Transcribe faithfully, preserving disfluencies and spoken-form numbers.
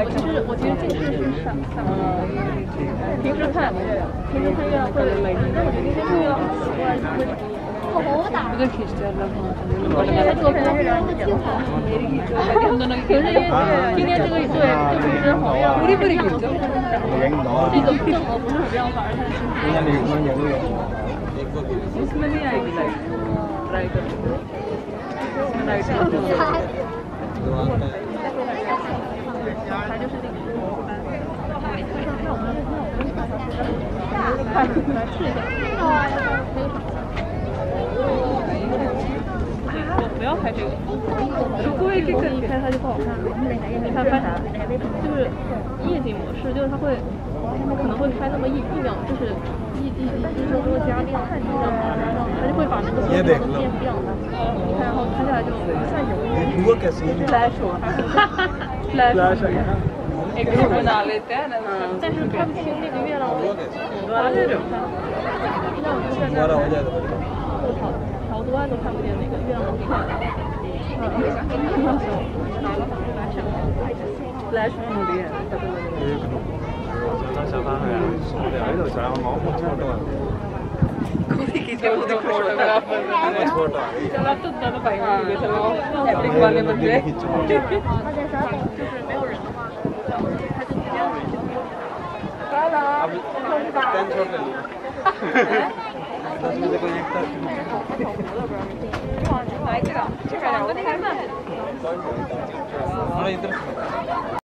其实我其实近视是上上平时看平时看月亮会，但我觉得今天看月亮很奇怪，为什么？ 这个其实叫什么？ 因为做空月亮也不好。可是因为今天这个对这不是好像不一样，这个正好不是很亮，反而它是。 इसमें नहीं आएगी लाइट ट्राई कर इसमें लाइट我不要拍这个，如果这个你拍它就不好看了。你看拍啥？就是夜景模式，就是它会可能会拍那么一一秒，就是一一一分钟加亮，它就会把那个色调都变亮了。你看，然后拍下来就算有一点 flash ，flash。 एक ग्रुप बना लेते हैं ना 但是看不清那个月亮滑这种那我就现在调调多暗都看不见那个月亮的片来什么的खुशी की जो जो फोटो मेरा छोटा चला तो दादा भाई के चलो एपिक वाले बंदे 就是没有人的话他就这样अब टेन छोड़ दे दस बजे कोई एक तक 来这个这个两个那个慢。